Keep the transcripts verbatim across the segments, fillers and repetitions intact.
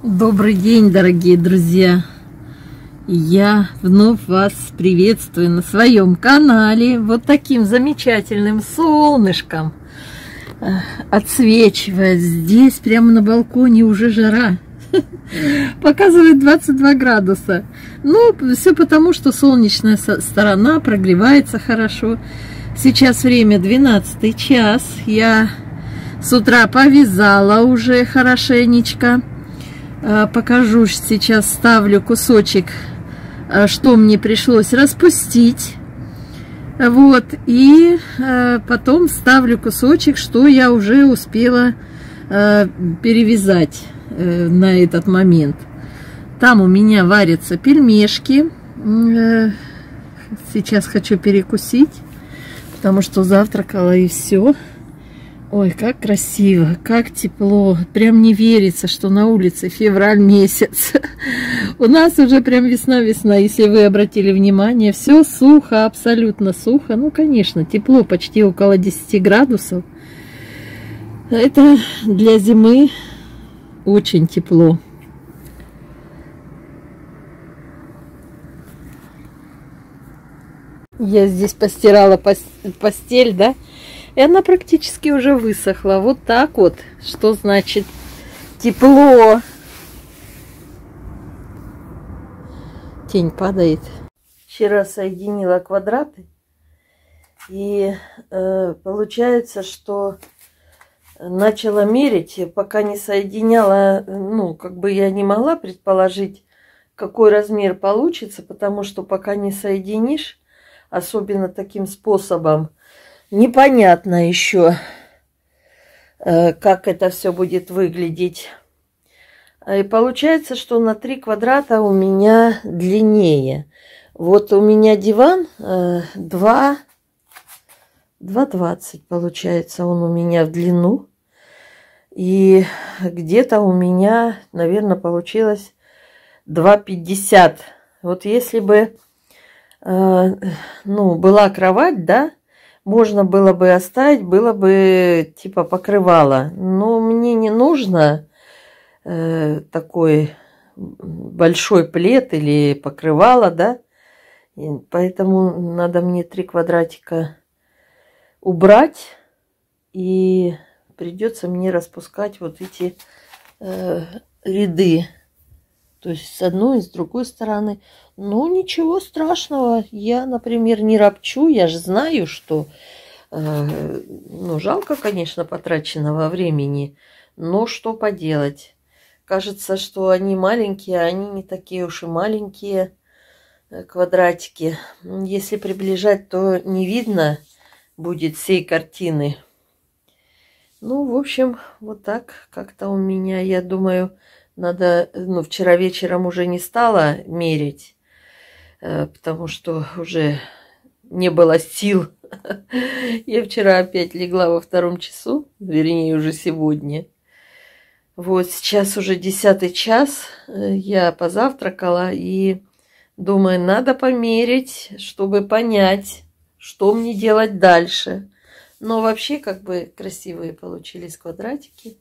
Добрый день, дорогие друзья! Я вновь вас приветствую на своем канале. Вот таким замечательным солнышком отсвечивает. Здесь прямо на балконе уже жара. Показывает двадцать два градуса. Ну, все потому, что солнечная сторона прогревается хорошо. Сейчас время двенадцатый час. Я с утра повязала уже хорошенечко. Покажу сейчас, ставлю кусочек, что мне пришлось распустить. Вот, и потом ставлю кусочек, что я уже успела перевязать на этот момент. Там у меня варятся пельмешки. Сейчас хочу перекусить, потому что завтракала и все. Ой, как красиво, как тепло. Прям не верится, что на улице февраль месяц. У нас уже прям весна-весна, если вы обратили внимание. Все сухо, абсолютно сухо. Ну, конечно, тепло, почти около десяти градусов. Это для зимы очень тепло. Я здесь постирала постель, да? И она практически уже высохла. Вот так вот. Что значит тепло? Тень падает. Вчера соединила квадраты. И э, получается, что начала мерить. Пока не соединяла, ну, как бы я не могла предположить, какой размер получится. Потому что пока не соединишь, особенно таким способом, непонятно еще, как это все будет выглядеть. И получается, что на три квадрата у меня длиннее. Вот у меня диван два двадцать, получается, он у меня в длину. И где-то у меня, наверное, получилось два пятьдесят. Вот если бы, ну, была кровать, да, можно было бы оставить, было бы типа покрывало. Но мне не нужно э, такой большой плед или покрывало, да. И поэтому надо мне три квадратика убрать. И придется мне распускать вот эти э, ряды. То есть с одной и с другой стороны. Ну, ничего страшного. Я, например, не ропчу. Я же знаю, что э, ну, жалко, конечно, потраченного времени. Но что поделать? Кажется, что они маленькие, а они не такие уж и маленькие квадратики. Если приближать, то не видно будет всей картины. Ну, в общем, вот так как-то у меня, я думаю... Надо, ну, вчера вечером уже не стала мерить, потому что уже не было сил. Я вчера опять легла во втором часу, вернее, уже сегодня. Вот сейчас уже десятый час, я позавтракала и думаю, надо померить, чтобы понять, что мне делать дальше. Но вообще, как бы, красивые получились квадратики.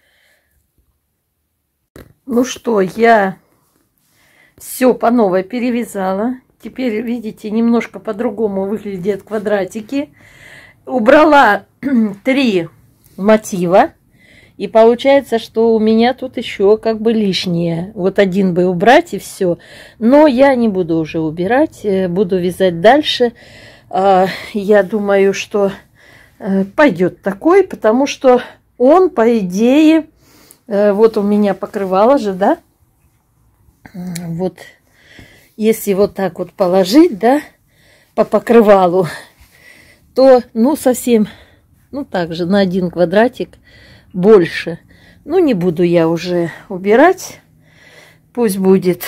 Ну что, я все по новой перевязала. Теперь, видите, немножко по-другому выглядят квадратики. Убрала три мотива. И получается, что у меня тут еще как бы лишнее. Вот один бы убрать и все. Но я не буду уже убирать. Буду вязать дальше. Я думаю, что пойдет такой, потому что он, по идее... Вот у меня покрывало же, да? Вот, если вот так вот положить, да, по покрывалу, то, ну, совсем, ну, так же, на один квадратик больше. Ну, не буду я уже убирать. Пусть будет.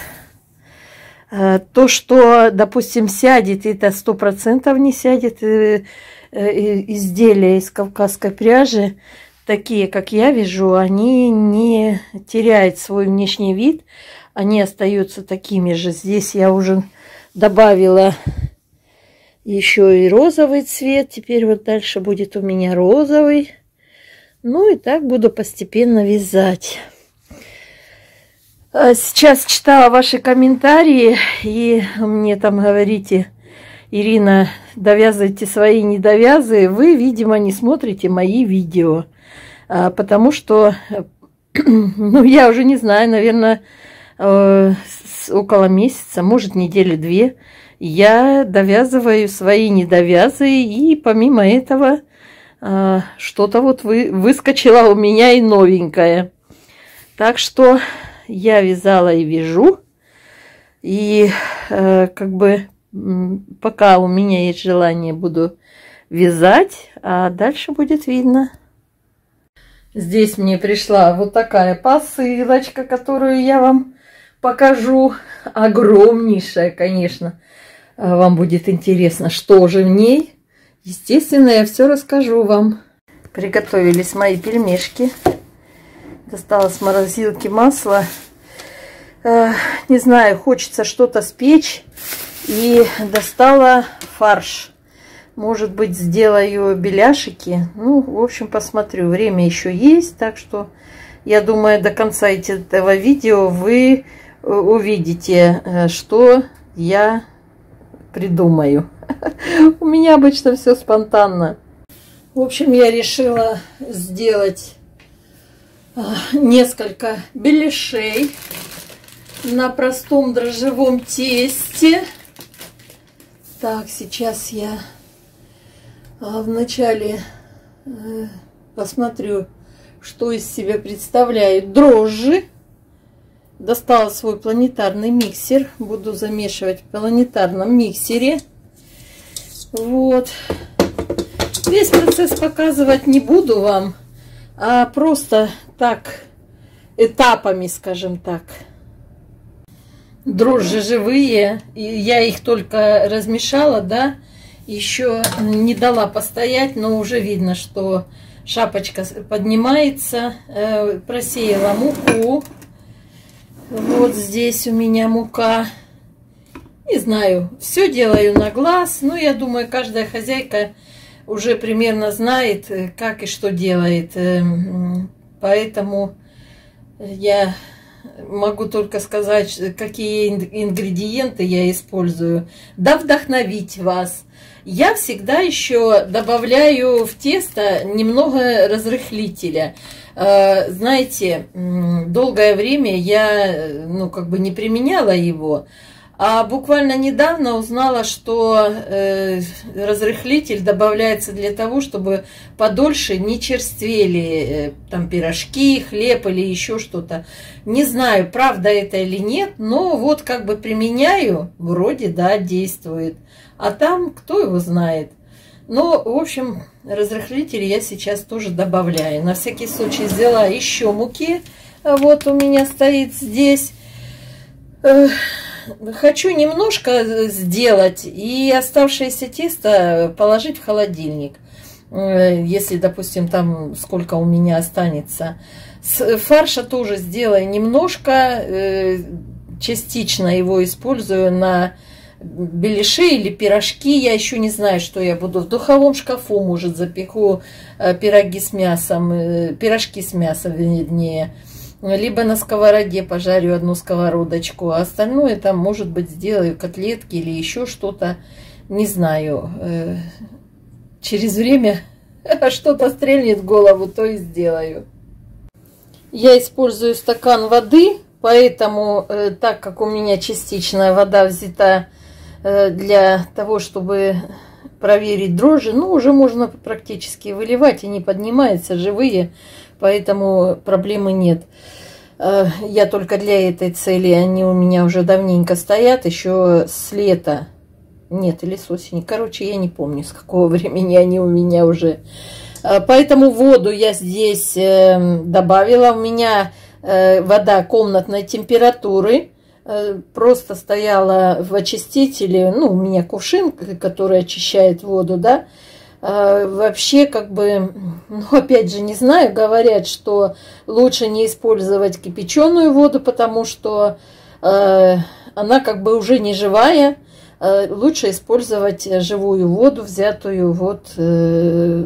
То, что, допустим, сядет, это сто процентов не сядет. Изделия из кавказской пряжи, такие, как я вижу, они не теряют свой внешний вид. Они остаются такими же. Здесь я уже добавила еще и розовый цвет. Теперь вот дальше будет у меня розовый. Ну и так буду постепенно вязать. Сейчас читала ваши комментарии, и мне там говорите: Ирина, довязывайте свои недовязы. Вы, видимо, не смотрите мои видео, потому что, ну, я уже не знаю, наверное, около месяца, может, недели две, я довязываю свои недовязы, и помимо этого что-то вот вы, выскочило у меня и новенькое. Так что я вязала и вяжу, и э, как бы пока у меня есть желание, буду вязать, а дальше будет видно. Здесь мне пришла вот такая посылочка, которую я вам покажу. Огромнейшая, конечно. Вам будет интересно, что же в ней. Естественно, я все расскажу вам. Приготовились мои пельмешки. Достала с морозилки масло. Э, не знаю, хочется что-то спечь. И достала фарш. Может быть, сделаю беляшики. Ну, в общем, посмотрю. Время еще есть. Так что, я думаю, до конца этого видео вы увидите, что я придумаю. У меня обычно все спонтанно. В общем, я решила сделать несколько беляшей на простом дрожжевом тесте. Так, сейчас я вначале посмотрю, что из себя представляют дрожжи. Достала свой планетарный миксер. Буду замешивать в планетарном миксере. Вот. Весь процесс показывать не буду вам, а просто так, этапами, скажем так. Дрожжи живые, и я их только размешала, да, еще не дала постоять, но уже видно, что шапочка поднимается. Просеяла муку. Вот здесь у меня мука. Не знаю, все делаю на глаз. Ну, я думаю, каждая хозяйка уже примерно знает, как и что делает. Поэтому я могу только сказать, какие ингредиенты я использую. Да вдохновить вас. Я всегда еще добавляю в тесто немного разрыхлителя. Знаете, долгое время я, ну, как бы не применяла его. А буквально недавно узнала, что э, разрыхлитель добавляется для того, чтобы подольше не черствели э, там пирожки, хлеб или еще что-то. Не знаю, правда это или нет, но вот как бы применяю, вроде да, действует. А там кто его знает. Но, в общем, разрыхлитель я сейчас тоже добавляю. На всякий случай взяла еще муки. Вот у меня стоит здесь. Хочу немножко сделать и оставшееся тесто положить в холодильник. Если, допустим, там сколько у меня останется. С фарша тоже сделаю немножко. Частично его использую на беляши или пирожки. Я еще не знаю, что я буду. В духовом шкафу, может, запеку пироги с мясом, пирожки с мясом, вернее. Либо на сковороде пожарю одну сковородочку, а остальное там, может быть, сделаю котлетки или еще что-то. Не знаю. Через время что-то стрельнет в голову, то и сделаю. Я использую стакан воды, поэтому, так как у меня частичная вода взята для того, чтобы проверить дрожжи, ну, уже можно практически выливать, они поднимаются живые, поэтому проблемы нет. Я только для этой цели, они у меня уже давненько стоят, еще с лета. Нет, или с осени. Короче, я не помню, с какого времени они у меня уже. Поэтому воду я здесь добавила. У меня вода комнатной температуры. Просто стояла в очистителе, ну, у меня кувшин, который очищает воду, да. Вообще, как бы, ну, опять же, не знаю, говорят, что лучше не использовать кипяченую воду, потому что э, она как бы уже не живая. Э, лучше использовать живую воду, взятую вот э,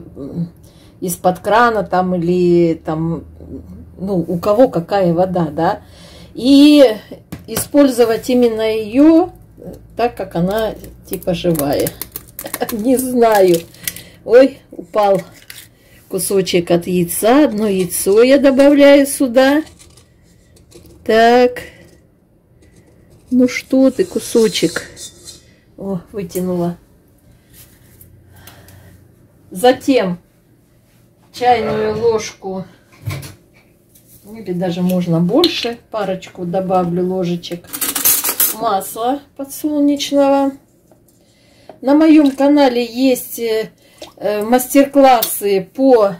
из-под крана там или там, ну, у кого какая вода, да. и использовать именно ее, так как она типа живая. Не знаю. Ой, упал кусочек от яйца. Одно яйцо я добавляю сюда. Так. Ну что ты, кусочек. О, вытянула. Затем чайную ложку, или даже можно больше, парочку добавлю ложечек масла подсолнечного. На моем канале есть мастер-классы по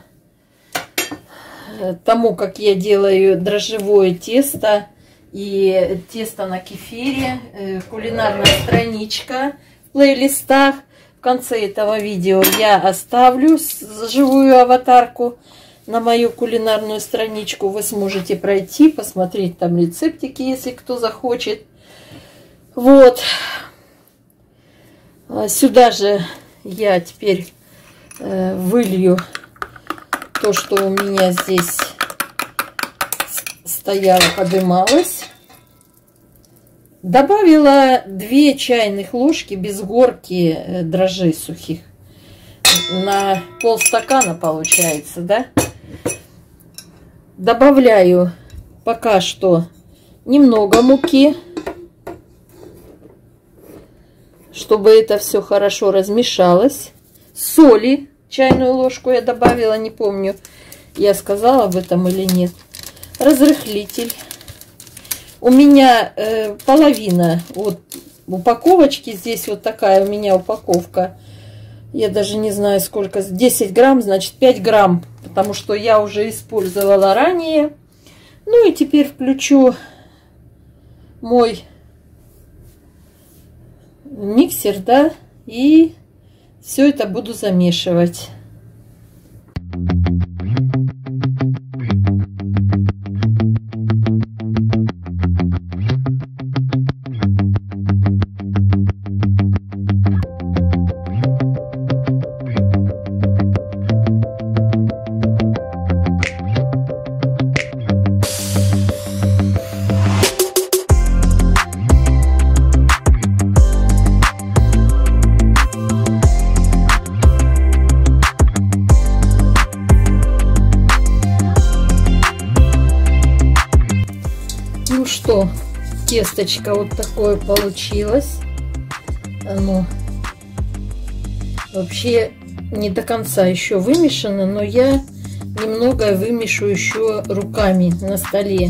тому, как я делаю дрожжевое тесто и тесто на кефире. Кулинарная страничка в плейлистах. В конце этого видео я оставлю живую аватарку на мою кулинарную страничку. Вы сможете пройти, посмотреть там рецептики, если кто захочет. Вот. Сюда же я теперь э, вылью то, что у меня здесь стояло, подымалось. Добавила две чайных ложки без горки дрожжей сухих. На полстакана получается, да? Добавляю пока что немного муки, чтобы это все хорошо размешалось. Соли, чайную ложку я добавила, не помню, я сказала об этом или нет. Разрыхлитель. У меня э, половина вот упаковочки, здесь вот такая у меня упаковка. Я даже не знаю сколько, десять грамм, значит пять грамм, потому что я уже использовала ранее. Ну и теперь включу мой миксер, да, и все это буду замешивать. Что, тесточка вот такое получилось. Оно вообще не до конца еще вымешано, но я немного вымешу еще руками на столе.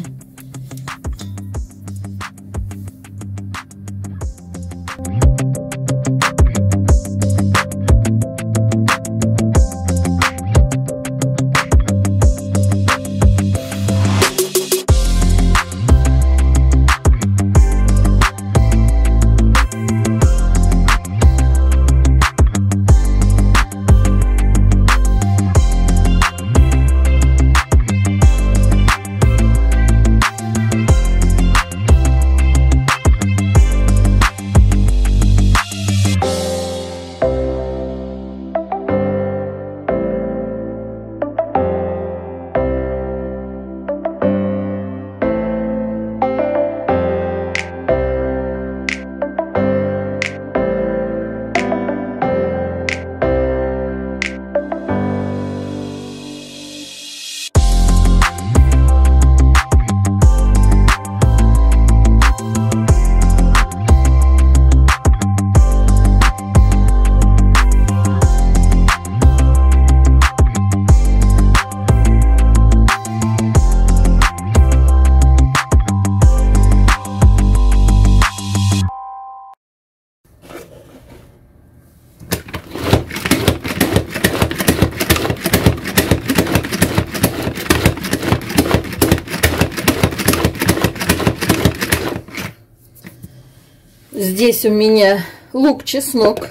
Здесь у меня лук, чеснок.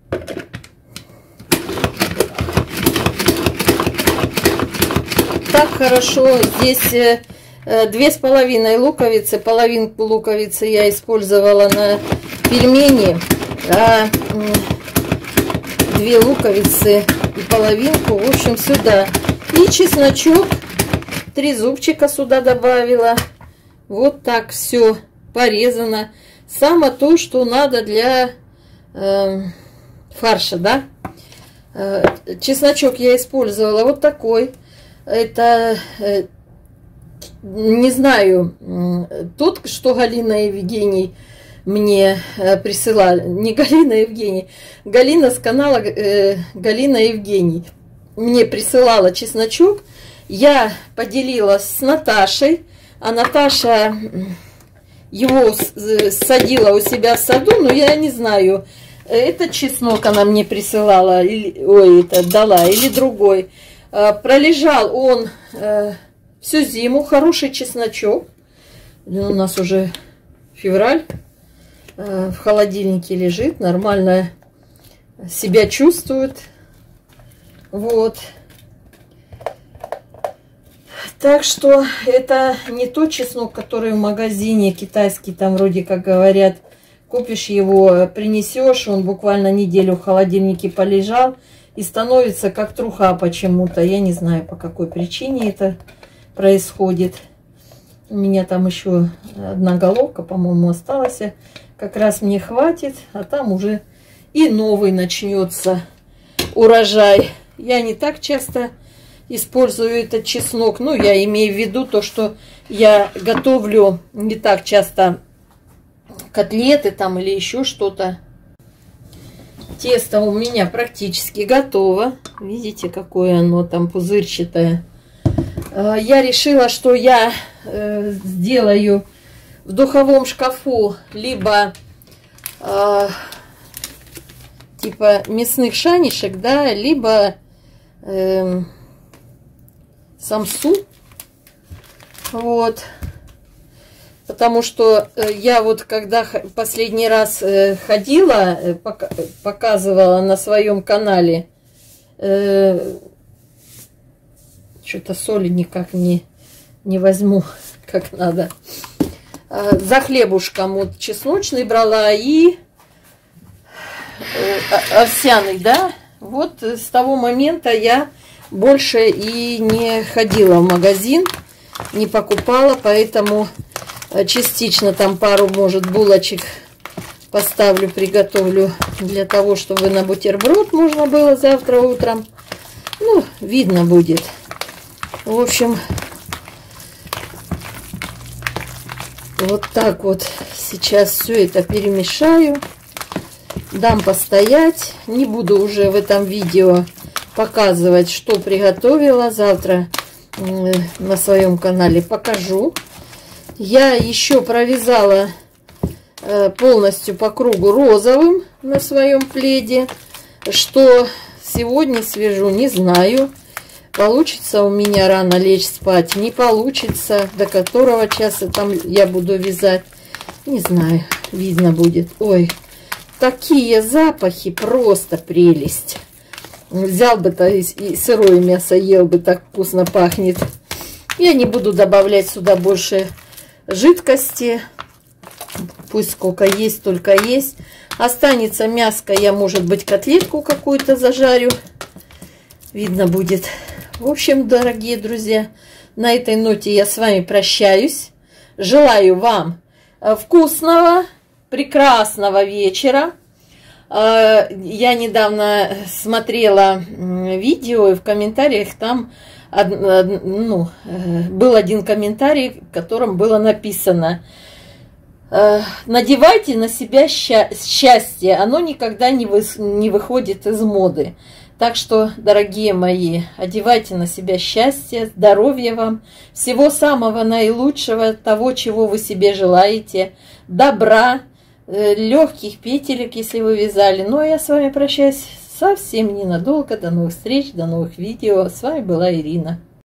Так хорошо. Здесь э, две с половиной луковицы. Половинку луковицы я использовала на пельмени. А э, две луковицы и половинку, в общем, сюда. И чесночок. Три зубчика сюда добавила. Вот так все порезано. Самое то, что надо для э, фарша, да. Э, чесночок я использовала вот такой. Это, э, не знаю, э, тот, что Галина и Евгений мне э, присылали. Не Галина и Евгений. Галина с канала э, Галина и Евгений мне присылала чесночок. Я поделилась с Наташей, а Наташа его садила у себя в саду, но я не знаю, этот чеснок она мне присылала, или, ой, это дала, или другой. Пролежал он э, всю зиму, хороший чесночок. У нас уже февраль, э, в холодильнике лежит, нормально себя чувствует. Вот. Так что это не тот чеснок, который в магазине китайский, там вроде как говорят, купишь его, принесешь, он буквально неделю в холодильнике полежал и становится как труха почему-то. Я не знаю, по какой причине это происходит. У меня там еще одна головка, по-моему, осталась. Как раз мне хватит, а там уже и новый начнется урожай. Я не так часто использую этот чеснок. Ну, я имею в виду то, что я готовлю не так часто котлеты там или еще что-то. Тесто у меня практически готово. Видите, какое оно там пузырчатое. Я решила, что я э, сделаю в духовом шкафу либо э, типа мясных шанишек, да, либо э, самсу. Вот. Потому что я вот когда последний раз ходила, показывала на своем канале, э, что-то соли никак не, не возьму, как надо. За хлебушком вот чесночный брала и овсяный, да. Вот с того момента я больше и не ходила в магазин, не покупала, поэтому частично там пару, может, булочек поставлю, приготовлю для того, чтобы на бутерброд можно было завтра утром. Ну, видно будет. В общем, вот так вот сейчас все это перемешаю. Дам постоять. Не буду уже в этом видео показывать, что приготовила. Завтра на своем канале покажу. Я еще провязала полностью по кругу розовым на своем пледе. Что сегодня свяжу, не знаю. Получится у меня рано лечь спать, не получится. До которого часа там я буду вязать, не знаю, видно будет. Ой, такие запахи, просто прелесть. Взял бы-то и сырое мясо ел бы, так вкусно пахнет. Я не буду добавлять сюда больше жидкости. Пусть сколько есть, только есть. Останется мяско, я, может быть, котлетку какую-то зажарю. Видно будет. В общем, дорогие друзья, на этой ноте я с вами прощаюсь. Желаю вам вкусного, прекрасного вечера. Я недавно смотрела видео, и в комментариях там ну, был один комментарий, в котором было написано: надевайте на себя счастье, оно никогда не, вы, не выходит из моды. Так что, дорогие мои, одевайте на себя счастье, здоровья вам, всего самого наилучшего, того, чего вы себе желаете, добра, легких петелек, если вы вязали. Ну, а я с вами прощаюсь совсем ненадолго. До новых встреч, до новых видео. С вами была Ирина.